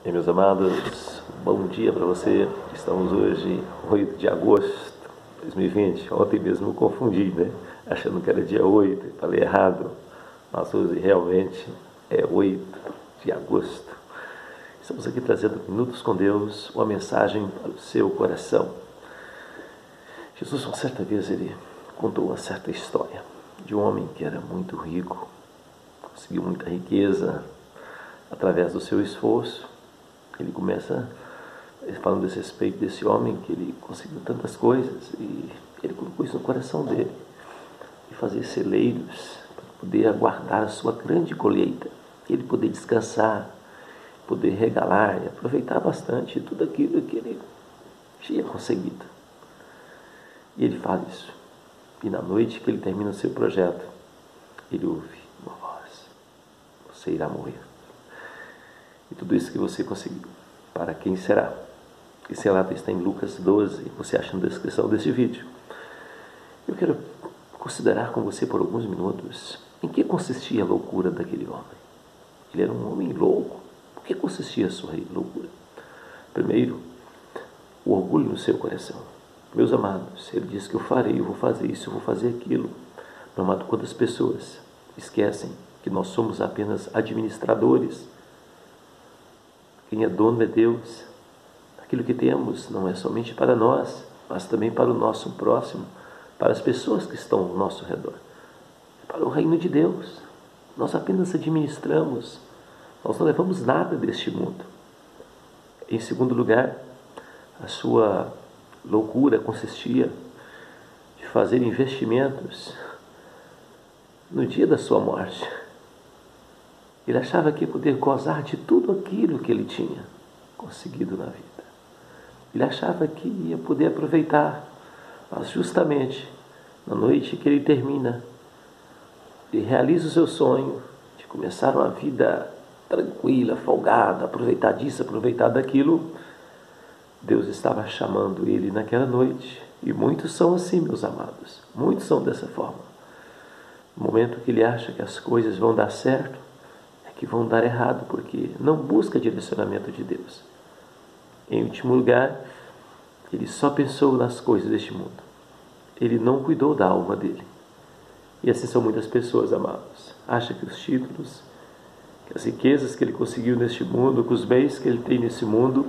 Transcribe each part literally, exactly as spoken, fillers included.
E meus amados, bom dia para você. Estamos hoje, oito de agosto de dois mil e vinte. Ontem mesmo eu confundi, né? Achando que era dia oito, falei errado. Mas hoje realmente é oito de agosto. Estamos aqui trazendo Minutos com Deus, uma mensagem para o seu coração. Jesus, uma certa vez, ele contou uma certa história de um homem que era muito rico, conseguiu muita riqueza através do seu esforço. Ele começa falando desse respeito desse homem, que ele conseguiu tantas coisas, e ele colocou isso no coração dele, e fazer celeiros para poder aguardar a sua grande colheita, ele poder descansar, poder regalar e aproveitar bastante tudo aquilo que ele tinha conseguido. E ele faz isso, e na noite que ele termina o seu projeto, ele ouve uma voz: você irá morrer. E tudo isso que você conseguiu, para quem será? Esse relato está em Lucas doze, você acha na descrição deste vídeo. Eu quero considerar com você por alguns minutos em que consistia a loucura daquele homem. Ele era um homem louco. O que consistia a sua loucura? Primeiro, o orgulho no seu coração. Meus amados, ele disse que eu farei, eu vou fazer isso, eu vou fazer aquilo. Meu amado, quantas pessoas esquecem que nós somos apenas administradores? Quem é dono é Deus. Aquilo que temos não é somente para nós, mas também para o nosso próximo, para as pessoas que estão ao nosso redor. É para o reino de Deus. Nós apenas administramos. Nós não levamos nada deste mundo. Em segundo lugar, a sua loucura consistia de fazer investimentos no dia da sua morte. Ele achava que ia poder gozar de tudo aquilo que ele tinha conseguido na vida. Ele achava que ia poder aproveitar, mas justamente na noite que ele termina, ele realiza o seu sonho de começar uma vida tranquila, folgada, aproveitar disso, aproveitar daquilo. Deus estava chamando ele naquela noite, e muitos são assim, meus amados, muitos são dessa forma. No momento que ele acha que as coisas vão dar certo, que vão dar errado, porque não busca direcionamento de Deus. Em último lugar, ele só pensou nas coisas deste mundo. Ele não cuidou da alma dele. E assim são muitas pessoas, amados. Acha que os títulos, que as riquezas que ele conseguiu neste mundo, que os bens que ele tem nesse mundo,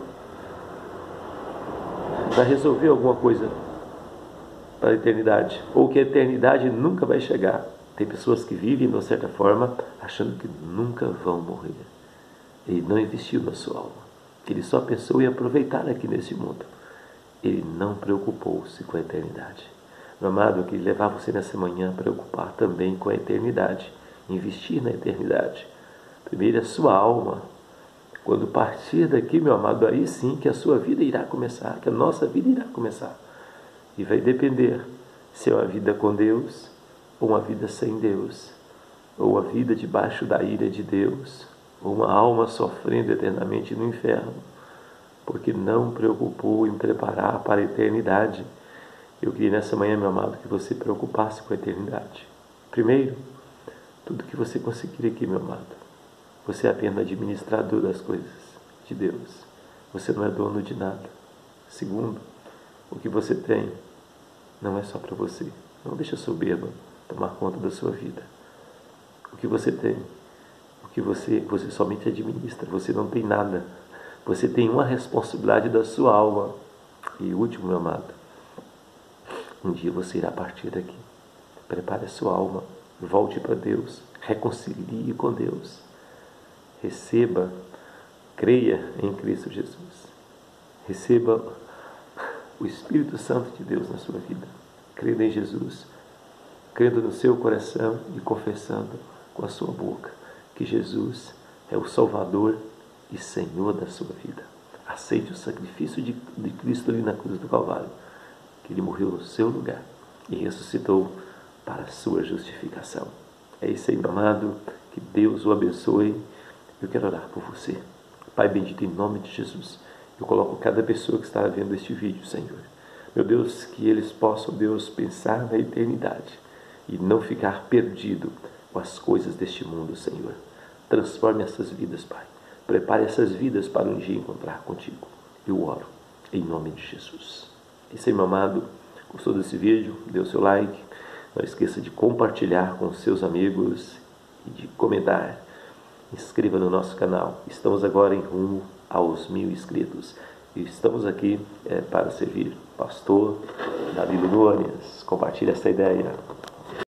vai resolver alguma coisa para a eternidade, ou que a eternidade nunca vai chegar. Tem pessoas que vivem, de uma certa forma, achando que nunca vão morrer. Ele não investiu na sua alma. Ele só pensou em aproveitar aqui nesse mundo. Ele não preocupou-se com a eternidade. Meu amado, eu queria levar você nessa manhã a preocupar também com a eternidade. Investir na eternidade. Primeiro a sua alma. Quando partir daqui, meu amado, aí sim que a sua vida irá começar, que a nossa vida irá começar. E vai depender se é uma vida com Deus, ou uma vida sem Deus, ou uma vida debaixo da ira de Deus, ou uma alma sofrendo eternamente no inferno, porque não preocupou em preparar para a eternidade. Eu queria nessa manhã, meu amado, que você preocupasse com a eternidade. Primeiro, tudo que você conseguir aqui, meu amado, você é apenas administrador das coisas de Deus. Você não é dono de nada. Segundo, o que você tem não é só para você. Não deixa a soberba tomar conta da sua vida. O que você tem, o que você, você somente administra, você não tem nada. Você tem uma responsabilidade da sua alma. E último, meu amado, um dia você irá partir daqui. Prepare a sua alma, volte para Deus, reconcilie com Deus. Receba, creia em Cristo Jesus. Receba o Espírito Santo de Deus na sua vida. Creia em Jesus, crendo no seu coração e confessando com a sua boca que Jesus é o Salvador e Senhor da sua vida. Aceite o sacrifício de, de Cristo ali na cruz do Calvário, que Ele morreu no seu lugar e ressuscitou para a sua justificação. É isso aí, meu amado, que Deus o abençoe. Eu quero orar por você. Pai bendito, em nome de Jesus, eu coloco cada pessoa que está vendo este vídeo, Senhor. Meu Deus, que eles possam, Deus, pensar na eternidade e não ficar perdido com as coisas deste mundo, Senhor. Transforme essas vidas, Pai. prepare essas vidas para um dia encontrar contigo. Eu oro em nome de Jesus. E se, meu amado, gostou desse vídeo, dê o seu like, não esqueça de compartilhar com seus amigos e de comentar. Inscreva no nosso canal. Estamos agora em rumo aos mil inscritos. E estamos aqui é, para servir. Pastor Danilo Nunes, compartilhe essa ideia.